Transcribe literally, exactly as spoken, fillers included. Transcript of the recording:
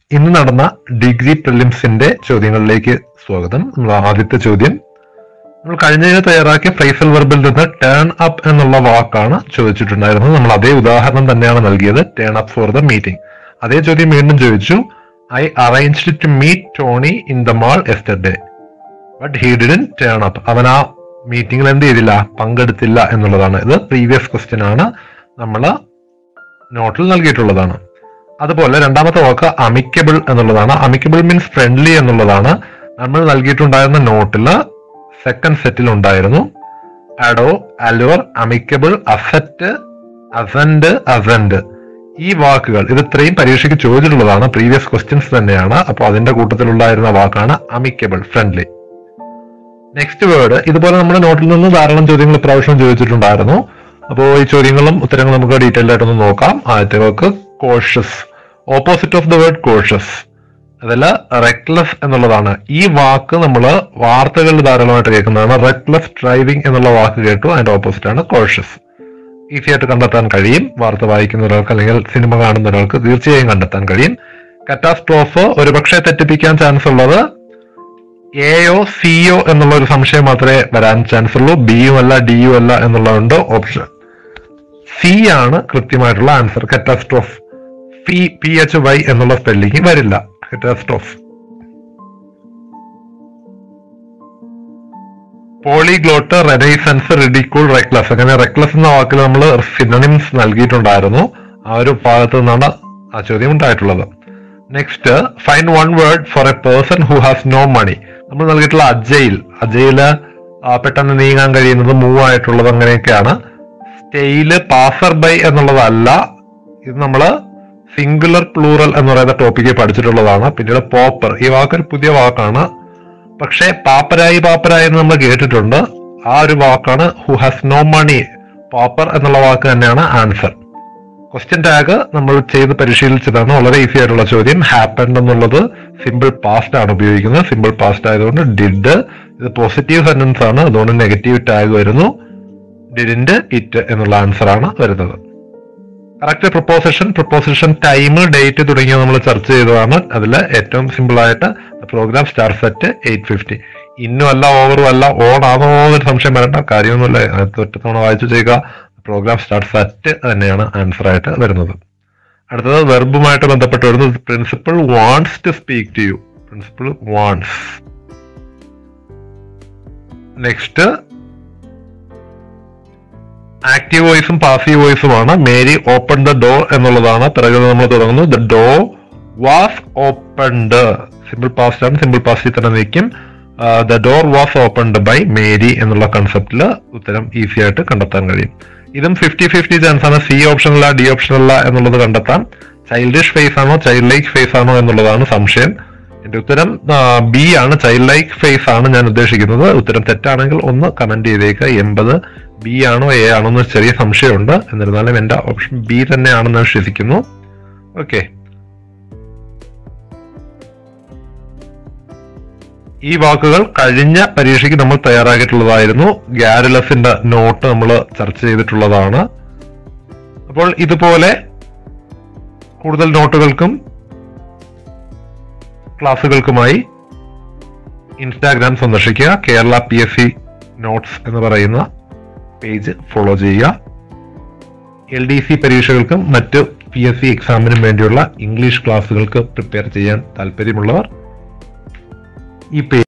ഇന്ന് നടന്ന ഡിഗ്രി പ്രിലിംസിന്റെ ചോദ്യങ്ങളിലേക്ക് സ്വാഗതം. നമ്മൾ ആദ്യത്തെ ചോദ്യം, നമ്മൾ കഴിഞ്ഞ തയ്യാറാക്കിയ ഫ്രൈസൽ വെർബിൽ നിന്ന് ടേൺ അപ്പ് എന്നുള്ള വാക്കാണ് ചോദിച്ചിട്ടുണ്ടായിരുന്നത്. നമ്മൾ അതേ ഉദാഹരണം തന്നെയാണ് നൽകിയത്, turn up for the meeting. അതേ ചോദ്യം വീണ്ടും ചോദിച്ചു. I arranged to meet Tony in the mall yesterday but he didn't turn up. അവൻ ആ മീറ്റിംഗിൽ എന്ത് ചെയ്തില്ല, പങ്കെടുത്തില്ല എന്നുള്ളതാണ്. ഇത് പ്രീവിയസ് ക്വസ്റ്റ്യൻ ആണ്, നമ്മൾ നോട്ടിൽ നൽകിയിട്ടുള്ളതാണ്. അതുപോലെ രണ്ടാമത്തെ വാക്ക് അമിക്കബിൾ എന്നുള്ളതാണ്. അമിക്കബിൾ മീൻസ് ഫ്രണ്ട്ലി എന്നുള്ളതാണ്. നമ്മൾ നൽകിയിട്ടുണ്ടായിരുന്ന നോട്ടിൽ സെക്കൻഡ് സെറ്റിൽ ഉണ്ടായിരുന്നു. Ado, allure, amicable, asset, ascent, ascent. ഈ വാക്കുകൾ ഇത് ഇത്രയും പരീക്ഷയ്ക്ക് ചോദിച്ചിട്ടുള്ളതാണ്, പ്രീവിയസ് ക്വസ്റ്റ്യൻസ് തന്നെയാണ്. അപ്പോൾ അതിന്റെ കൂട്ടത്തിലുണ്ടായിരുന്ന വാക്കാണ് അമിക്കബിൾ, ഫ്രണ്ട്ലി. നെക്സ്റ്റ് വേർഡ്, ഇതുപോലെ നമ്മുടെ നോട്ടിൽ നിന്ന് ധാരാളം ചോദ്യങ്ങൾ ഇപ്രാവശ്യം ചോദിച്ചിട്ടുണ്ടായിരുന്നു. അപ്പോൾ ഈ ചോദ്യങ്ങളും ഉത്തരങ്ങളും നമുക്ക് ഡീറ്റെയിൽ ആയിട്ടൊന്ന് നോക്കാം. ആദ്യത്തെ വാക്ക് cautious. Opposite of the word cautious, അതിൽ റെക്ലെസ് എന്നുള്ളതാണ്. ഈ വാക്ക് നമ്മൾ വാർത്തകളിൽ ധാരാളമായിട്ട് കേൾക്കുന്നതാണ്. റെക്ലെസ് ഡ്രൈവിംഗ് എന്നുള്ള വാക്ക് കേട്ടു, അതിന്റെ ഓപ്പോസിറ്റ് ആണ് കോഷ്യസ്. ഈസി ആയിട്ട് കണ്ടെത്താൻ കഴിയും. വാർത്ത വായിക്കുന്ന ഒരാൾക്ക് അല്ലെങ്കിൽ സിനിമ കാണുന്ന ഒരാൾക്ക് തീർച്ചയായും കണ്ടെത്താൻ കഴിയും. കറ്റാസ്ട്രോഫ് ഒരുപക്ഷെ തെറ്റിപ്പിക്കാൻ ചാൻസ് ഉള്ളത് എയോ സിയോ എന്നുള്ള ഒരു സംശയം മാത്രമേ വരാൻ ചാൻസ് ഉള്ളൂ. ബിയും അല്ല ഡിയും അല്ല എന്നുള്ളതുകൊണ്ട് ഓപ്ഷൻ സി ആണ് കൃത്യമായിട്ടുള്ള answer. Catastrophe, P P H Y എന്നുള്ള സ്പെല്ലിംഗ് വരില്ല. Catastrophe. Polyglot, renaissance, ridicule, reckless. അങ്ങനെ റെക്ലസ് എന്ന വാക്കിൽ നമ്മൾ സിനോണിംസ് നൽകിയിട്ടുണ്ടായിരുന്നു. ആ ഒരു ഭാഗത്ത് നിന്നാണ് ആ ചോദ്യം ഉണ്ടായിട്ടുള്ളത്. Next, find one word for a person who has no money. നമ്മൾ നൽകിയിട്ടുള്ള അജയിൽ, അജയില് പെട്ടെന്ന് നീങ്ങാൻ കഴിയുന്നത്, മൂവ് ആയിട്ടുള്ളത്, അങ്ങനെയൊക്കെയാണ്. സ്റ്റെയില്, പാസർ ബൈ എന്നുള്ളതല്ല. ഇത് നമ്മള് സിംഗുലർ പ്ലൂറൽ എന്ന് പറയുന്ന ടോപ്പിക്ക് പഠിച്ചിട്ടുള്ളതാണ്. പിന്നീട് പോപ്പർ, ഈ വാക്കൊരു പുതിയ വാക്കാണ്. പക്ഷെ പാപ്പരായി പാപ്പരായി എന്ന് നമ്മൾ കേട്ടിട്ടുണ്ട്. ആ ഒരു വാക്കാണ് who has no money. Pauper എന്നുള്ള വാക്ക് തന്നെയാണ് ആൻസർ. ക്വസ്റ്റ്യൻ ടാഗ് നമ്മൾ ചെയ്ത് പരിശീലിച്ചതാണ്. വളരെ ഈസി ആയിട്ടുള്ള ചോദ്യം. ഹാപ്പൻഡ് എന്നുള്ളത് സിമ്പിൾ പാസ്റ്റ് ആണ് ഉപയോഗിക്കുന്നത്. സിമ്പിൾ പാസ്റ്റ് ആയതുകൊണ്ട് ഡിഡ്. ഇത് പോസിറ്റീവ് സെന്റൻസ് ആണ്, അതുകൊണ്ട് നെഗറ്റീവ് ടാഗ് വരുന്നു. ഡിഡിന്റ്, ഇറ്റ് എന്നുള്ള ആൻസർ ആണ് വരുന്നത്. Correct preposition, preposition, time, date തുടങ്ങിയവ നമ്മൾ ചർച്ച ചെയ്തതാണ്. അതിൽ ഏറ്റവും സിമ്പിൾ ആയിട്ട് program starts at eight fifty. ഇന്നും അല്ല ഓവറും അല്ല ഓൺ ആണോ എന്നൊരു സംശയം വരേണ്ട കാര്യമൊന്നുമില്ല. ഒറ്റ തവണ വായിച്ചു ചെയ്യുക. പ്രോഗ്രാം സ്റ്റാർട്ട്സ് അറ്റ് തന്നെയാണ് ആൻസർ ആയിട്ട് വരുന്നത്. അടുത്തത് വെർബുമായിട്ട് ബന്ധപ്പെട്ട് വരുന്നത് principal wants to speak to you. Principal wants. Next active വോയിസും പാസീവ് വോയിസുമാണ്. മേരി ഓപ്പൺ ദ ഡോർ എന്നുള്ളതാണ്. പിറകെ നമ്മൾ തുടങ്ങുന്നു. The door was opened. Simple past ആണ്, സിമ്പിൾ പാസ്റ്റിൽ തന്നെ നിൽക്കും. The door was opened by Mary എന്നുള്ള കൺസെപ്റ്റില് ഉത്തരം ഈസി ആയിട്ട് കണ്ടെത്താൻ കഴിയും. ഇതും ഫിഫ്റ്റി ഫിഫ്റ്റി ചാൻസ് ആണ്. സി ഓപ്ഷനല്ല ഡി ഓപ്ഷനല്ല എന്നുള്ളത് കണ്ടെത്താം. ചൈൽഡിഷ് ഫേസ് ആണോ ചൈൽഡ് ലൈക്ക് ഫേസ് ആണോ എന്നുള്ളതാണ് സംശയം. എന്റെ ഉത്തരം ബി ആണ്, ചൈൽഡ് ലൈക്ക് ഫേസ് ആണ് ഞാൻ ഉദ്ദേശിക്കുന്നത്. ഉത്തരം തെറ്റാണെങ്കിൽ ഒന്ന് കമന്റ് ചെയ്തേക്കുക. എൺപത് ബി ആണോ എ ആണോ എന്ന് ചെറിയ സംശയമുണ്ട്. എന്നിരുന്നാലും എന്റെ ഓപ്ഷൻ ബി തന്നെയാണെന്ന് വിശ്വസിക്കുന്നു. ഓക്കെ, ഈ വാക്കുകൾ കഴിഞ്ഞ പരീക്ഷയ്ക്ക് നമ്മൾ തയ്യാറാക്കിയിട്ടുള്ളതായിരുന്നു. ഗാരുലസിന്റെ നോട്ട് നമ്മൾ ചർച്ച ചെയ്തിട്ടുള്ളതാണ്. അപ്പോൾ ഇതുപോലെ കൂടുതൽ നോട്ടുകൾക്കും ക്ലാസുകൾക്കുമായി ഇൻസ്റ്റാഗ്രാം സന്ദർശിക്കുക. Kerala P S C notes എന്ന് പറയുന്ന പേജ് ഫോളോ ചെയ്യുക. എൽ ഡി സി പരീക്ഷകൾക്കും മറ്റ് പി എസ് സി എക്സാമിനും വേണ്ടിയുള്ള ഇംഗ്ലീഷ് ക്ലാസുകൾക്ക് പ്രിപ്പയർ ചെയ്യാൻ താല്പര്യമുള്ളവർ ഈ പേജ്